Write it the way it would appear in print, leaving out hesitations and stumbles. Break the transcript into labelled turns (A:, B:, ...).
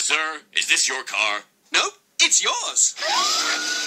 A: Sir, is this your car?
B: Nope, it's yours.